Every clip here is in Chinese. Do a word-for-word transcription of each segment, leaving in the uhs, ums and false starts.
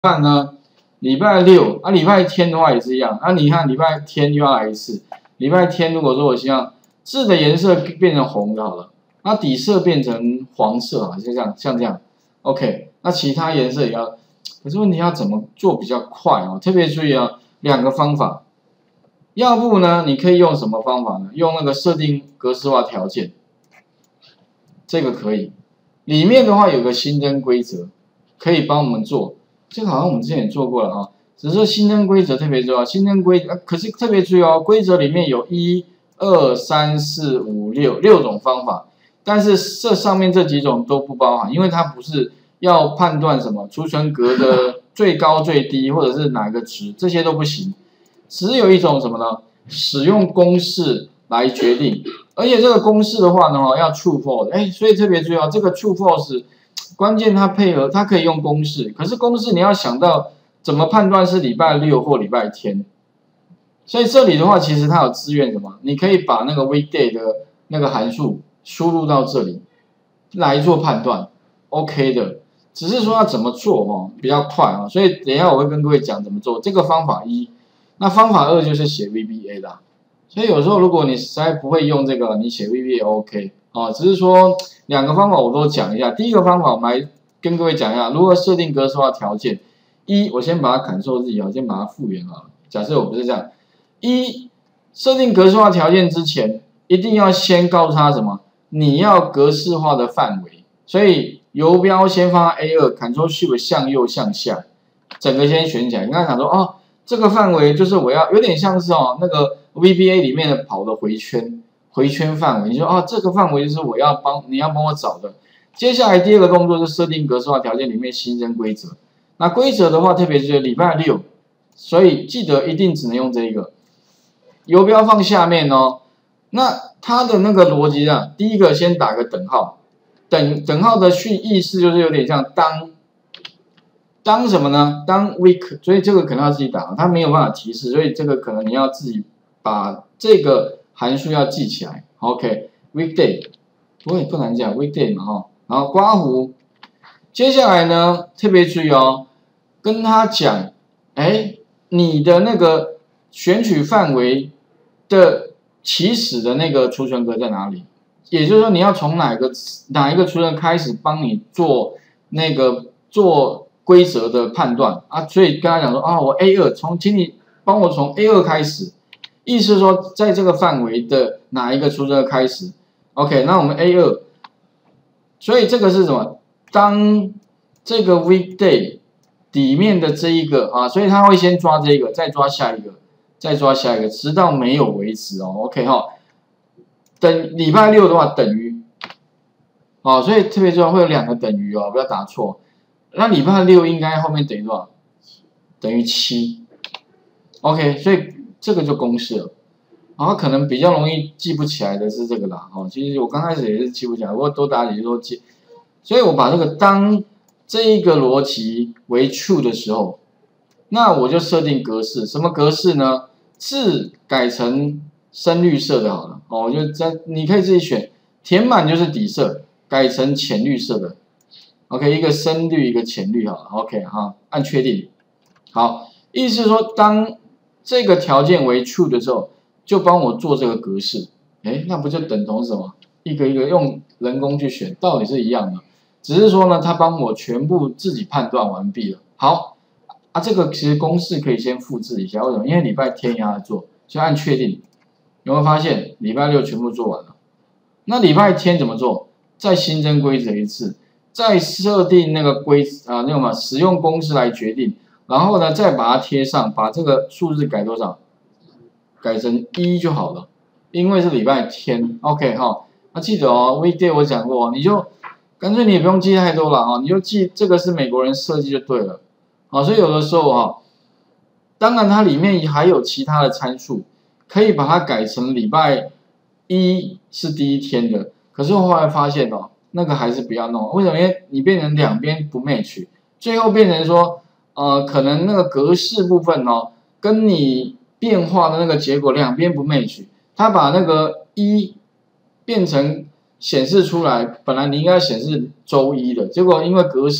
看呢，礼拜六啊，礼拜天的话也是一样。那、啊、你看礼拜天又要来一次。礼拜天如果说我希望字的颜色变成红就好了，那底色变成黄色啊，就这样，像这样。OK， 那其他颜色也要，可是问题要怎么做比较快哦？特别注意啊，两个方法。要不呢，你可以用什么方法呢？用那个设定格式化条件，这个可以。里面的话有个新增规则，可以帮我们做。这个好像我们之前也做过了啊，只是新增规则特别重要。新增规则，可是特别注意哦，规则里面有一、二、三、四、五、六六种方法，但是这上面这几种都不包含，因为它不是要判断什么储存格的最高最低，或者是哪个值，这些都不行。只有一种什么呢？使用公式来决定，而且这个公式的话呢，要 true false， 哎，所以特别注意哦，这个 true false。关键它配合，它可以用公式，可是公式你要想到怎么判断是礼拜六或礼拜天，所以这里的话，其实它有资源什么？你可以把那个 weekday 的那个函数输入到这里来做判断 ，OK 的。只是说要怎么做哦，比较快啊，所以等一下我会跟各位讲怎么做。这个方法一，那方法二就是写 V B A 啦。所以有时候如果你实在不会用这个，你写 V B A OK 啊，只是说。两个方法我都讲一下。第一个方法，我们来跟各位讲一下如何设定格式化条件。一，我先把它Ctrl Z啊，先把它复原好了。假设我不是这样，一，设定格式化条件之前，一定要先告诉他什么？你要格式化的范围。所以游标先放在 A 二 ，Ctrl Shift 向右向下，整个先选起来。你刚才想说哦，这个范围就是我要有点像是哦那个 V B A 里面的跑的回圈。回圈范围，你说啊，这个范围就是我要帮你要帮我找的。接下来第二个动作是设定格式化条件里面新增规则。那规则的话，特别是礼拜六，所以记得一定只能用这一个。游标放下面哦。那它的那个逻辑啊，第一个先打个等号，等等号的训意思就是有点像当当什么呢？当 week， 所以这个可能要自己打，它没有办法提示，所以这个可能你要自己把这个。函数要记起来 ，OK，weekday， 不过也不难讲 weekday 嘛哈，然后刮胡，接下来呢特别注意哦，跟他讲，哎，你的那个选取范围的起始的那个储存格在哪里？也就是说你要从哪个哪一个储存开始帮你做那个做规则的判断啊？所以跟他讲说啊，我 A 二 从，请你帮我从 A 二 开始。意思是说，在这个范围的哪一个储存开始 ？OK， 那我们 A 二， 所以这个是什么？当这个 weekday 里面的这一个啊，所以他会先抓这个，再抓下一个，再抓下一个，直到没有为止哦。OK 哈，等礼拜六的话等于，哦，所以特别重要会有两个等于哦，不要打错。那礼拜六应该后面等于多少？等于七。OK， 所以。这个就公式了，然后可能比较容易记不起来的是这个啦，哦，其实我刚开始也是记不起来，不过多打几句都记，所以我把这个当这一个逻辑为 true 的时候，那我就设定格式，什么格式呢？字改成深绿色的好了，哦，我就在你可以自己选，填满就是底色，改成浅绿色的 ，OK， 一个深绿一个浅绿好了 ，OK 哈，按确定，好，意思是说当这个条件为 true 的时候，就帮我做这个格式，哎，那不就等同什么？一个一个用人工去选，道理是一样的，只是说呢，它帮我全部自己判断完毕了。好，啊，这个其实公式可以先复制一下，为什么？因为礼拜天要做，就按确定。有没有发现礼拜六全部做完了？那礼拜天怎么做？再新增规则一次，再设定那个规啊，那个嘛，使用公式来决定。然后呢，再把它贴上，把这个数字改多少？改成一就好了，因为是礼拜天 ，OK 哈。那记得哦 ，weekday 我讲过，你就干脆你也不用记太多了哈，你就记这个是美国人设计就对了。好，所以有的时候哈，当然它里面还有其他的参数，可以把它改成礼拜一是第一天的。可是我后来发现哦，那个还是不要弄，为什么？因为你变成两边不 match， 最后变成说。呃，可能那个格式部分哦，跟你变化的那个结果两边不 match， 它把那个一变成显示出来，本来你应该显示周一的，结果因为格式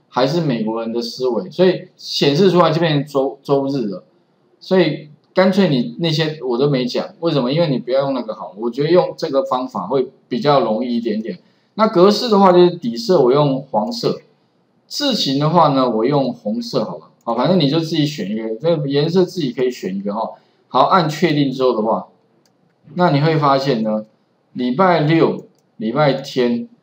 还是美国人的思维，所以显示出来就变成周周日了。所以干脆你那些我都没讲，为什么？因为你不要用那个好，我觉得用这个方法会比较容易一点点。那格式的话就是底色我用黄色，字形的话呢我用红色好了。好，反正你就自己选一个，这个颜色自己可以选一个哈。好，按确定之后的话，那你会发现呢，礼拜六、礼拜天